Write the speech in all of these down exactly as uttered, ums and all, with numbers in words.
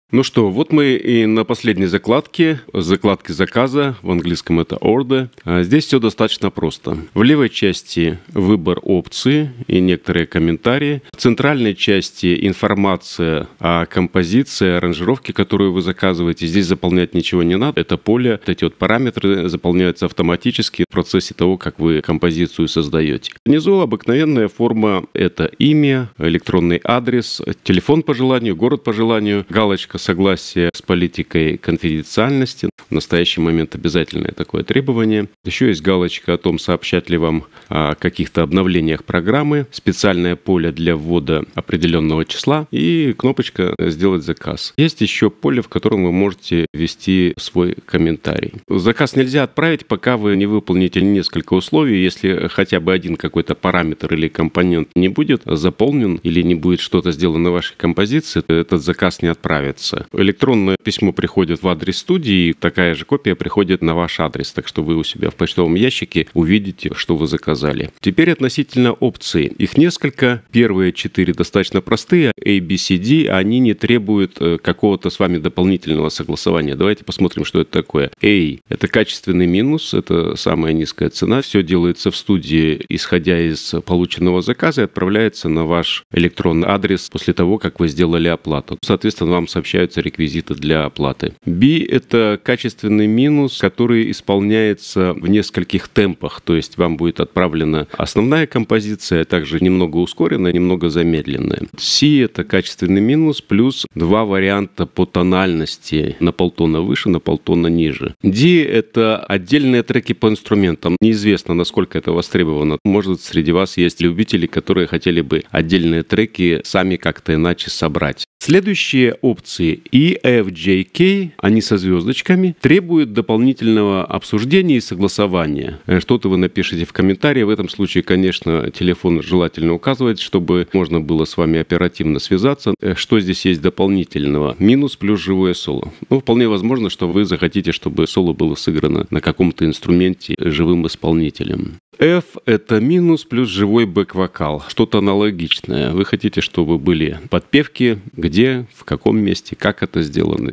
Ну что, вот мы и на последней закладке, закладке заказа, в английском это order. А здесь все достаточно просто. В левой части выбор опции и некоторые комментарии. В центральной части информация о композиции, аранжировке, которую вы заказываете. Здесь заполнять ничего не надо. Это поле, эти вот параметры заполняются автоматически в процессе того, как вы композицию создаете. Внизу обыкновенная форма – это имя, электронный адрес, телефон по желанию, город по желанию, галочка согласие с политикой конфиденциальности. В настоящий момент обязательное такое требование. Еще есть галочка о том, сообщать ли вам о каких-то обновлениях программы, специальное поле для ввода определенного числа и кнопочка «Сделать заказ». Есть еще поле, в котором вы можете ввести свой комментарий. Заказ нельзя отправить, пока вы не выполните несколько условий. Если хотя бы один какой-то параметр или компонент не будет заполнен или не будет что-то сделано на вашей композиции, то этот заказ не отправится. Электронное письмо приходит в адрес студии, и такая же копия приходит на ваш адрес, так что вы у себя в почтовом ящике увидите, что вы заказали. Теперь относительно опций. Их несколько. Первые четыре достаточно простые. A, B, C, D, они не требуют какого-то с вами дополнительного согласования. Давайте посмотрим, что это такое. A – это качественный минус, это самая низкая цена. Все делается в студии, исходя из полученного заказа, и отправляется на ваш электронный адрес после того, как вы сделали оплату. Соответственно, вам сообщают реквизиты для оплаты. B – это качественный минус, который исполняется в нескольких темпах, то есть вам будет отправлена основная композиция, а также немного ускоренная, немного замедленная. C – это качественный минус плюс два варианта по тональности, на полтона выше, на полтона ниже. D – это отдельные треки по инструментам. Неизвестно, насколько это востребовано. Может, среди вас есть любители, которые хотели бы отдельные треки сами как-то иначе собрать. Следующие опции E, F, J, K, они со звездочками, требуют дополнительного обсуждения и согласования. Что-то вы напишите в комментарии. В этом случае, конечно, телефон желательно указывать, чтобы можно было с вами оперативно связаться. Что здесь есть дополнительного? Минус плюс живое соло. Ну, вполне возможно, что вы захотите, чтобы соло было сыграно на каком-то инструменте живым исполнителем. F – это минус плюс живой бэк-вокал. Что-то аналогичное. Вы хотите, чтобы были подпевки, где, в каком месте, как это сделано.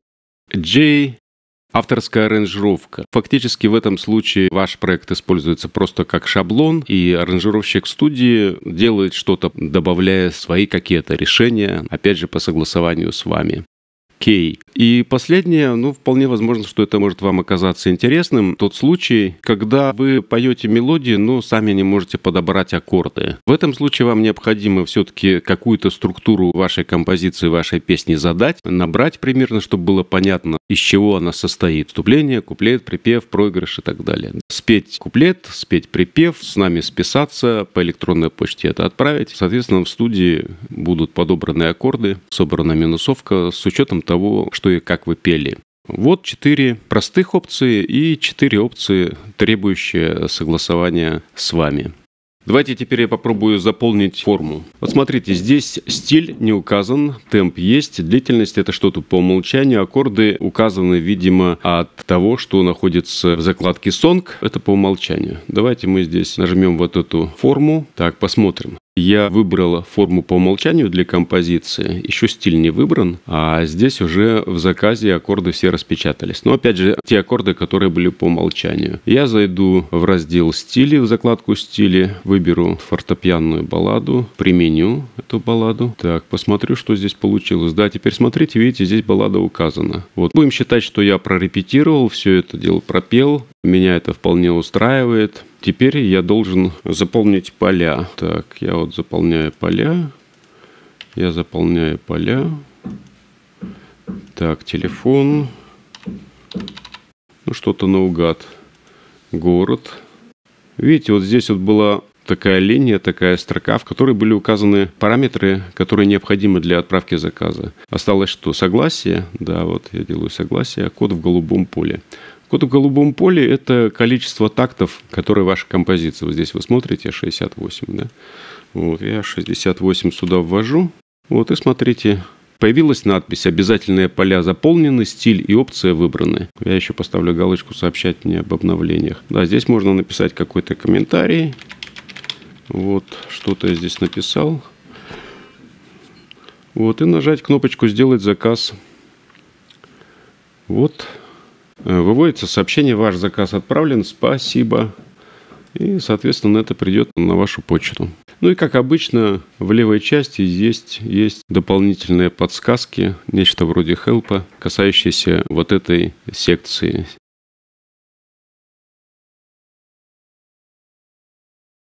J – авторская аранжировка. Фактически в этом случае ваш проект используется просто как шаблон, и аранжировщик студии делает что-то, добавляя свои какие-то решения, опять же, по согласованию с вами. K. И последнее, ну, вполне возможно, что это может вам оказаться интересным. Тот случай, когда вы поете мелодии, но сами не можете подобрать аккорды. В этом случае вам необходимо все-таки какую-то структуру вашей композиции, вашей песни задать, набрать примерно, чтобы было понятно, из чего она состоит. Вступление, куплет, припев, проигрыш и так далее. Спеть куплет, спеть припев, с нами списаться, по электронной почте это отправить. Соответственно, в студии будут подобраны аккорды, собрана минусовка с учетом того, что и как вы пели. Вот четыре простых опции и четыре опции, требующие согласования с вами. Давайте теперь я попробую заполнить форму. Вот смотрите, здесь стиль не указан, темп есть, длительность – это что-то по умолчанию, аккорды указаны, видимо, от того, что находится в закладке Song, это по умолчанию. Давайте мы здесь нажмем вот эту форму. Так, посмотрим. Я выбрал форму по умолчанию для композиции, еще стиль не выбран, а здесь уже в заказе аккорды все распечатались. Но опять же, те аккорды, которые были по умолчанию. Я зайду в раздел «Стили», в закладку «Стили», выберу фортепианную балладу, применю эту балладу. Так, посмотрю, что здесь получилось. Да, теперь смотрите, видите, здесь баллада указана. Вот. Будем считать, что я прорепетировал, все это дело пропел. Меня это вполне устраивает. Теперь я должен заполнить поля. Так, я вот заполняю поля. Я заполняю поля. Так, телефон. Ну, что-то наугад. Город. Видите, вот здесь вот была такая линия, такая строка, в которой были указаны параметры, которые необходимы для отправки заказа. Осталось что? Согласие. Да, вот я делаю согласие. Код в голубом поле. Код в голубом поле – это количество тактов, которые ваша композиция. Вот здесь вы смотрите шестьдесят восемь, да? Вот, я шестьдесят восемь сюда ввожу. Вот, и смотрите, появилась надпись «Обязательные поля заполнены, стиль и опция выбраны». Я еще поставлю галочку «Сообщать мне об обновлениях». Да, здесь можно написать какой-то комментарий. Вот, что-то я здесь написал. Вот, и нажать кнопочку «Сделать заказ». Вот выводится сообщение: ваш заказ отправлен, спасибо. И, соответственно, это придет на вашу почту. Ну и, как обычно, в левой части есть, есть дополнительные подсказки, нечто вроде хелпа, касающиеся вот этой секции.